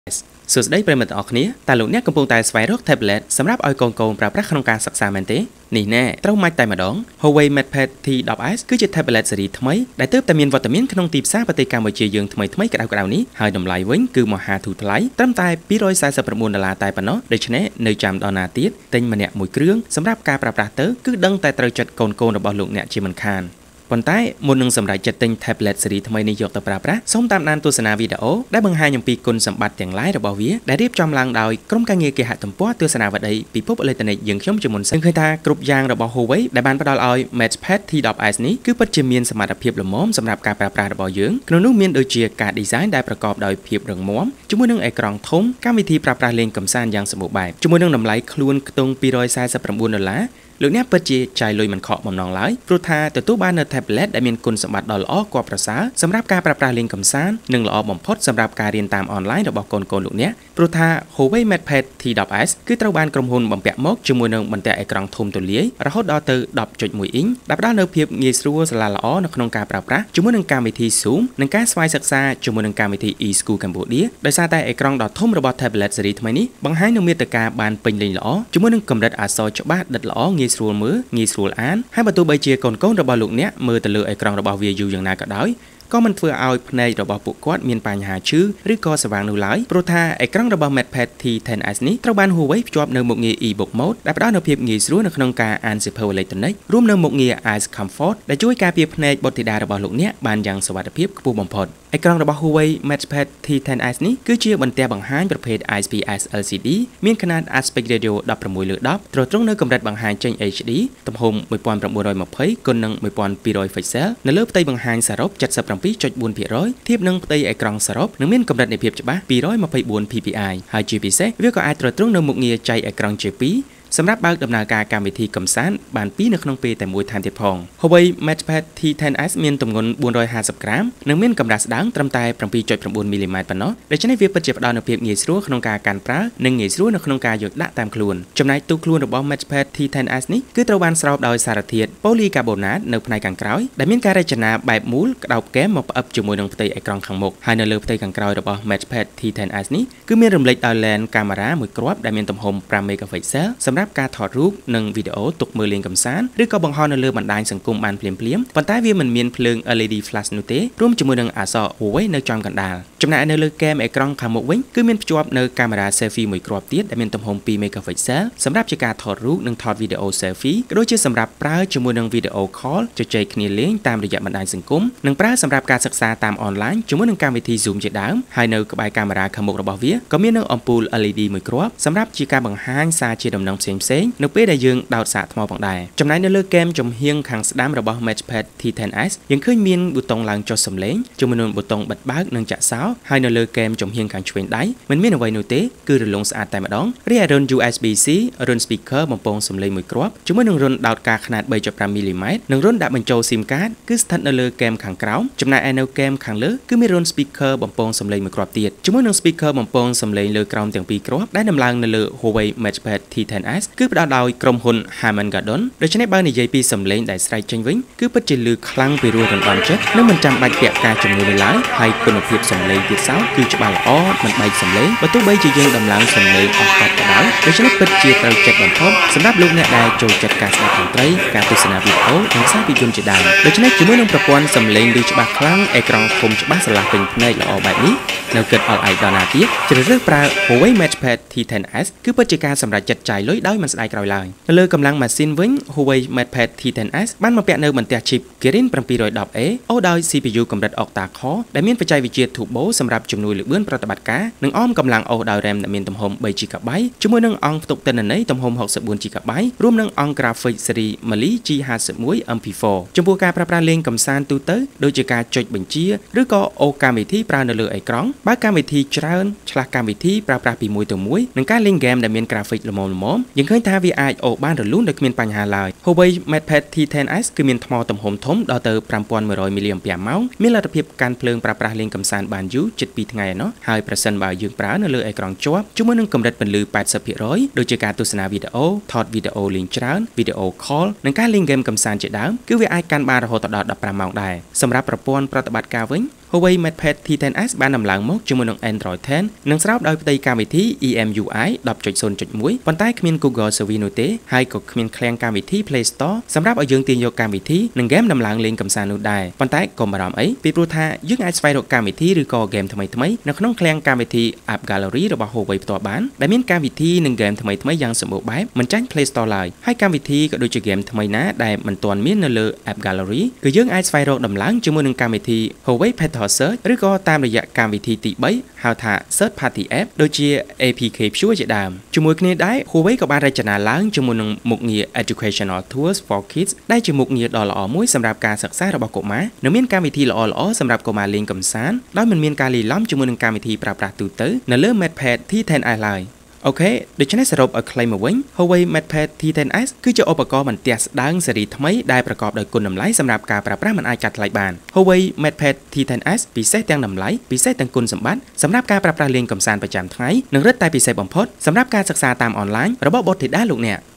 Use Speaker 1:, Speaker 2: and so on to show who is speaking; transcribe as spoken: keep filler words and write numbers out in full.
Speaker 1: សួស្តីប្រិយមិត្តទាំងអស់គ្នាតើលោកអ្នកកំពុងតែស្វែងរក tablet សម្រាប់ឲ្យកូនៗប្រើប្រាស់ក្នុងការសិក្សាមែនទេនេះណែត្រូវមកតែម្ដង Huawei MatePad ที 10 เอส គឺជា tablet ស៊េរីថ្មីដែលទើបតែមានវត្តមានក្នុងទីផ្សារប្រទេសកម្ពុជាយើងថ្មីថ្មីក្តៅក្តៅនេះហើយតម្លៃវិញគឺមហាធូរថ្លៃត្រឹមតែពីររយសែនសិបប្រាំបួនដុល្លារតែប៉ុណ្ណោះដូច្នេះនៅចាំដល់ណាទៀតទិញម្នាក់មួយគ្រឿងសម្រាប់ការប្រើប្រាស់ទៅគឺដឹងតែត្រូវចិត្តកូនៗរបស់លោកអ្នកជាមិនខានប៉ុន្តែមុននឹងសម្រេចចិត្តទិញ tablet ស៊េរីថ្មីនេះយកទៅប្រើប្រាស់សូមតាមដានទស្សនាវីដេអូដែលបង្ហាញអំពីគុណសម្បត្តិទាំងឡាយរបស់វាដែលរៀបចំឡើងដោយក្រុមការងារគេហទំព័រទស្សនាវដ្តីពិភពអេឡិចត្រូនិកយើងខ្ញុំជាមុនសិនឃើញថាគ្រប់យ៉ាងរបស់ Huawei ដែលបានផ្ដល់ឲ្យ MatePad ที 10 เอส នេះគឺពិតជាមានសមត្ថភាពល្មមសម្រាប់ការប្រើប្រាស់របស់យើងក្នុងនោះមានដូចជាការ design ដែលប្រកបដោយភាពរឹងមាំជាមួយនឹងអេក្រង់ធំកម្មវិធីប្រើប្រាស់លេងកម្សាន្តយ៉ាងសម្បូរបែបជាមួយនឹងតម្លៃខ្លួនខ្ទង់ពីររយសែនសិបប្រាំបួនដុល្លារលោកអ្នកពិតជាចាយលុយមិនខកបំណងឡើយព្រោះថាទទួលបាននៅ tablet ដែលមានគុណសម្បត្តិដ៏ល្អគួរប្រសើរសម្រាប់ការប្រើប្រាស់លេងកម្សាន្តនិងល្អបំផុតសម្រាប់ការរៀនតាមអនឡាញរបស់កូនៗលោកអ្នកព្រោះថា Huawei MatePad ที 10 เอส គឺត្រូវបានក្រុមហ៊ុនបំពាក់មកជាមួយនឹងបន្ទះអេក្រង់ធំទូលាយរហូតដល់ទៅ ដប់ចុចមួយ អ៊ីងដែលផ្ដល់នូវភាពងាយស្រួលស្លាល្អនៅក្នុងការប្រើប្រាស់ជាមួយនឹងកម្មវិធី Zoom និងការស្វ័យសិក្សាជាមួយនឹងកម្មវិធី e-school Cambodia ដោយសារតែអេក្រង់ដ៏ធំរបស់ tablet ស៊េរីថ្មីនេះបង្ហាញនូវមាតិកាបានពេញលេញល្អជាមួយនឹងកម្រិតអក្សរច្បាស់ដិតល្អងាយស្រួលមើលងាយស្រួលអានហើយបើទោះបីជាកូនៗរបស់លោកអ្នកមើលទៅលើអេក្រង់របស់វាយូរយ៉ាងណាក៏ដោយក៏មិនធ្វើឲ្យភ្នែករបស់ពួកគាត់មានបញ្ហាឈឺឬក៏ស្វាងនោះឡើយព្រោះថាអេក្រង់របស់ MatePad ที 10 เอส នេះត្រូវបាន Huawei ភ្ជាប់នៅមុខងារ e-book mode ដែលផ្ដល់នូវភាពងាយស្រួលនៅក្នុងការអានសៀវភៅអេឡិចត្រូនិករួមនៅមុខងារ Eyes Comfort ដែលជួយការពារភ្នែកបុត្រធីតារបស់លោកអ្នកបានយ៉ាងសុវត្ថិភាពខ្ពស់បំផុតអេក្រង់របស់ Huawei MatePad ที 10 เอส នេះគឺជាបន្ទះបង្ហាញប្រភេទ ไอ พี เอส แอล ซี ดี មានขนาด aspect ratio ដប់ប្រាំមួយលើដប់ទ្រទ្រង់នៅកម្រិតបង្ហាញចេញ เอช ดี ទំហំមួយពាន់ប្រាំបួនរយម្ភៃគុណនឹងមួយពាន់ពីររយ pixel នៅលើផ្ទៃបង្ហាញសរុប เจ็ดสิบเจ็ดจุดสี่ ភាគរយធៀបនឹងផ្ទៃអេក្រង់សរុបនឹងមានកម្រិតនៃភាពច្បាស់ពីររយម្ភៃបួន พี พี ไอ ហើយជាពិសេសវាក៏អាចទ្រទ្រង់នៅមុខងារចៃអេក្រង់ ជាពីរសម្រាប់បើកដំណើរការកម្មវិធីកំសាន្តបានពីរនៅក្នុងពេលតែមួយថែមទៀតផង Huawei MatePad ที 10 เอส មានទម្ងន់បួនរយហាសិបក្រាមនិងមានកម្រាស់ស្ដើងត្រឹមតែ ប្រាំពីរจุดប្រាំបួន មីលីម៉ែត្រប៉ុណ្ណោះដូច្នេះវាពិតជាផ្ដល់នូវភាពងាយស្រួលក្នុងការកាន់ប្រើនិងងាយស្រួលនៅក្នុងការយកដាក់តាមខ្លួនចំណែកទូខ្លួនរបស់ MatePad ที 10 เอส នេះគឺត្រូវបានស្រោបដោយសារធាតុ Polycarbonate នៅផ្នែកខាងក្រោយដែលមានការរចនាបែបមូលក្តោបគែមមកផ្អឹបជាមួយនឹងផ្ទៃអេក្រង់ខាងមុខហើយនៅលើផ្ទៃខាងក្រោយរបស់ MatePad ที 10 เอส នេះគឺមានរំលេចដោយ lens កាមេរ៉ាមួយគ្រាប់ដែលមានទំហំfive មេហ្គាពិកសែលសម្រាប់ការថតរូបនិងវីដេអូទុកមើលលេងកម្សាន្តឬក៏បង្ហោះនៅលើបណ្ដាញសង្គមបានភ្លាមៗប៉ុន្តែវាមិនមានភ្លើង แอล อี ดี flash នោះទេរួមជាមួយនឹងអក្សរ Huawei នៅចំកណ្ដាលចំណែកនៅលើគែមអេក្រង់ខាងមុខវិញគឺមានភ្ជាប់នៅកាមេរ៉ា selfie មួយគ្រាប់ទៀតដែលមានទំហំtwo មេហ្គាពិកសែលសម្រាប់ជាការថតរូបនិងថតវីដេអូ selfie ក៏ដូចជាសម្រាប់ប្រើជាមួយនឹងវីដេអូ call ជជែកគ្នាលេងតាមរយៈបណ្ដាញសង្គមនិងប្រើសម្រាប់ការសិក្សាតាមអនឡាញជាមួយនឹងកម្មវិធី Zoom ជាដើមហើយនៅក្បែរកាមេរ៉ាខាងមុខរបស់វាក៏មាននៅអំពូល แอล อี ดี មួយគ្រាប់សម្រាប់ជាការបង្ហាញសារជាដំណឹងផ្សេងៗនៅពេលដែលយើងដោតសាកថ្មផងដែរចំណែកនៅលើគែមចំហៀងខាងស្ដាំរបស់ MatePad ที 10 เอส យើងឃើញមានប៊ូតុងឡើងចុះសំឡេងជាមួយនឹងប៊ូតុងបិទបើកនិងចាក់សោហើយនៅលើគែមចំហៀងខាងឆ្វេងដៃមិនមានអ្វីនោះទេគឺរលោងស្អាតតែម្ដងរីឯរុន ยู เอส บี ซี រុន speaker បំពងសំឡេងមួយគ្រាប់ជាមួយនឹងរុនដោតការខ្នាតthree point five មីលីម៉ែត្រនិងរុនដាក់បញ្ចូល SIM card គឺស្ថិតនៅលើគែមខាងក្រោមចំណែកឯនៅគែមខាងលើគឺមានរុន speaker បំពងសំឡេងមួយគ្រាប់ទៀតជាមួយនឹង speaker បំពងសំឡេងលើក្រោមទាំងពីរគ្រាប់ដែលដំឡើងនៅលើ Huawei MatePad ที 10 เอส គឺផ្ដល់ដោយក្រុមហ៊ុន Harman ដូច្នេះបើនិយាយពីសំឡេងដែលស្រែកចេញវិញគឺពិតជាឮខ្លាំងពីរោះរណ្ដំចិត្តនិងមិនចាំបាច់ពាក់ការជំនួយនោះឡើយហើយគុណភាពសំឡេងទៀតសោតគឺច្បាស់ល្អមិនបែកសំឡេងបើទោះបីជាយើងដំឡើងសំឡេងអស់កត់ក៏ដោយដូច្នេះពិតជាត្រូវចិត្តបំផុតសម្រាប់លោកអ្នកដែលចូលចិត្តការស្ដាប់តន្ត្រីការទស្សនាវីដេអូនិងសារភាពយន្តជាដើមដូច្នេះជាមួយនឹងប្រព័ន្ធសំឡេងឮច្បាស់ខ្លាំងអេក្រង់ធំច្បាស់ស្រឡះពេញភ្នែកល្អបែបនេះនៅគិតអល់ឯកដល់ណាទៀតជ្រើសរើសប្រើ Huawei MatePad ที 10 เอส គឺពិតជាការសម្រេចចិត្តចាយលុយដោយមិនស្ដាយក្រោយឡើយនៅលើកម្លាំងម៉ាស៊ីនវិញ Huawei MatePad ที 10 เอส បានបំពាក់នៅបន្ទះ chip Kirin seven ten A អូដោយ ซี พี ยู កម្រិត octa core ដែលមានបច្ចេកវិទ្យា Turbo សម្រាប់ជំនួយលឿនប្រតិបត្តិការនិងអមកម្លាំងអូសដោយ RAM ដែលមានទំហំthree ជីហ្គាបៃត៍ ជាមួយនឹងអង្គផ្ទុកទិន្នន័យទំហំsixty-four ជីហ្គាបៃត៍រួមនឹងអង្គ graphic ស៊េរី Mali ជី fifty-one เอ็ม พี four ចំពោះការប្រើប្រាស់លេងកម្សាន្តទូទៅដូចជាការចុចបញ្ជាឬក៏អូសកម្មវិធីប្រើនៅលើអេក្រង់បើកម្មវិធីច្រើនឆ្លាស់កម្មវិធីប្រើប្រាស់ពីមួយទៅមួយនិងការលេងហ្គេមដែលមាន graphic ល្មមៗយើងឃើញថាវាអាចអូសបានរលូនដោយគ្មានបញ្ហាឡើយ Huawei MatePad ที 10 เอส គឺមានថ្មទំហំធំដល់ទៅfive thousand one hundred មីលីអាំពែរម៉ោងមានលទ្ធភាពកាន់ភ្លើងប្រើប្រាស់លេងកម្សាន្តបានយូរជិតtwoថ្ងៃឯណោះហើយប្រសិនបើយើងប្រើនៅលើអេក្រង់ជាប់ជាមួយនឹងកម្រិតពន្លឺeighty percent ដូចជាការទស្សនាវីដេអូថតវីដេអូលេងច្រើនវីដេអូ call និងការលេងហ្គេមកម្សាន្តជាដើមគឺវាអាចកាន់បានរហូតដល់fifteenម៉ោងដែរសម្រាប់ប្រព័ន្ធប្រតិបត្តិការវិញ Huawei MatePad ที เท็น เอส បានដំឡើងមកជាមួយនឹង Android เท็น និងស្របដោយផ្ទៃកម្មវិធី อี เอ็ม ยู ไอ ដប់ ศูนย์ จุด หนึ่ง ប៉ុន្តែគ្មាន Google Service នោះទេហើយក៏គ្មានឃ្លាំងកម្មវិធី Play Store សម្រាប់ឲ្យយើងទាញយកកម្មវិធីនិងហ្គេមដំឡើងលេងកម្សាន្តនោះដែរប៉ុន្តែកុំបារម្ភអីពីព្រោះថាយើងអាចស្វែងរកកម្មវិធីឬក៏ហ្គេមថ្មីៗនៅក្នុងឃ្លាំងកម្មវិធី App Gallery របស់ Huawei ផ្ទាល់បានដែលមានកម្មវិធីនិងហ្គេមថ្មីៗយ៉ាងសម្បូរបែបមិនចាញ់ Play Store ឡើយហើយកម្មវិធីក៏ដូចជាហ្គេមថ្មីណាដែលមិនទាន់មាននៅលើ App Gallery គឺយើងអាចស្វែងរកដំឡើងជាមួយនឹងកម្មវិធី Huawei Paid Search ឬក៏តាមរយៈកម្មវិធីទីបីហៅថា Third Party App ដូចជា เอ พี เค Pure ជាដើមជាមួយគ្នាដែរ Huawei ក៏បានរចនាឡើងជាមួយនឹងមុខងារ Educational Tools for Kids ដែលជាមុខងារដ៏ល្អមួយសម្រាប់ការសិក្សារបស់កុមារនិងមានកម្មវិធីល្អៗសម្រាប់កុមារលេងកម្សាន្តដោយមិនមានការលាយឡំជាមួយនឹងកម្មវិធីប្រើប្រាស់ទូទៅនៅលើ MatePad ที เท็น เอส ឡើយអូខេដូច្នេះសរុបឲ្យខ្លីមកវិញ Huawei MatePad ที เท็น เอส គឺជាឧបករណ៍បន្ទះស្ដើងស៊េរីថ្មីដែលប្រកបដោយគុណតម្លៃសម្រាប់ការប្រើប្រាស់មិនអាចកាត់ថ្លៃបាន Huawei MatePad ที เท็น เอส ពិសេសទាំងតម្លៃពិសេសទាំងគុណសម្បត្តិសម្រាប់ការប្រើប្រាស់លេងកម្សាន្តប្រចាំថ្ងៃនិងរឹតតែពិសេសបំផុតសម្រាប់ការសិក្សាតាមអនឡាញរបស់បុត្រធីតាលោកអ្នក